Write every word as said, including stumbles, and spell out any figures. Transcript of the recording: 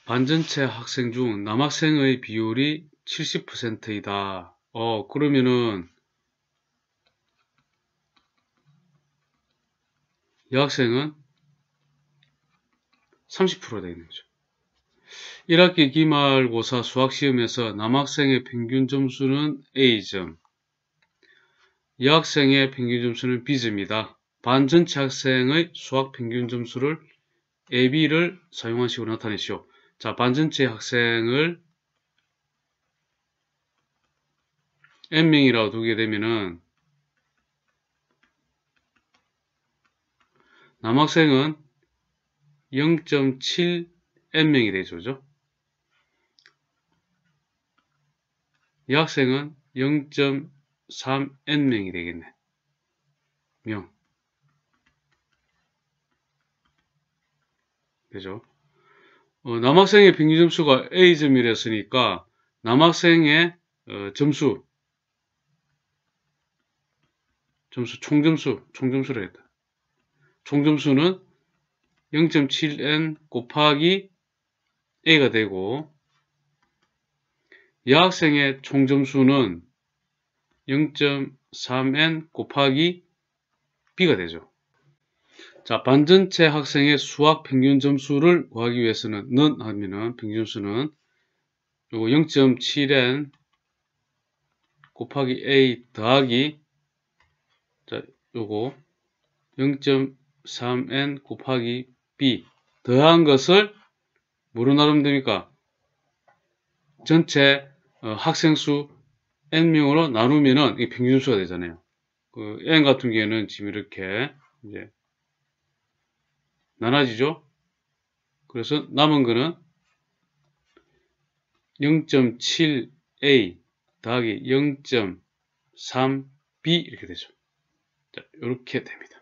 반전체 학생 중 남학생의 비율이 칠십 퍼센트이다. 어, 그러면은 여학생은 삼십 퍼센트가 되는 거죠. 일 학기 기말고사 수학시험에서 남학생의 평균 점수는 A점, 여학생의 평균 점수는 B점이다. 반전체 학생의 수학 평균 점수를 A, B를 사용한 식으로 나타내시오. 자, 반전체 학생을 N명이라고 두게 되면은 남학생은 영 점 칠 엔명이 되죠. 그죠? 여학생은 영 점 삼 엔명이 되겠네. 명. 그죠? 어, 남학생의 평균 점수가 A점이랬으니까 남학생의 어, 점수, 점수, 총점수, 총점수를 했다. 총점수는 영 점 칠 엔 곱하기 A가 되고 여학생의 총점수는 영 점 삼 엔 곱하기 B가 되죠. 자, 반전체 학생의 수학 평균 점수를 구하기 위해서는 는 하면은 평균 점수는 요거 영 점 칠 엔 곱하기 A 더하기 자, 요거 영 점 삼 엔 곱하기 B 더한 것을 뭐로 나누면 됩니까? 전체 어, 학생 수 n명으로 나누면은 이 평균 점수가 되잖아요. 그 n 같은 경우에는 지금 이렇게 이제 나눠지죠. 그래서 남은 거는 영 점 칠 에이 더하기 영 점 삼 비 이렇게 되죠. 자, 이렇게 됩니다.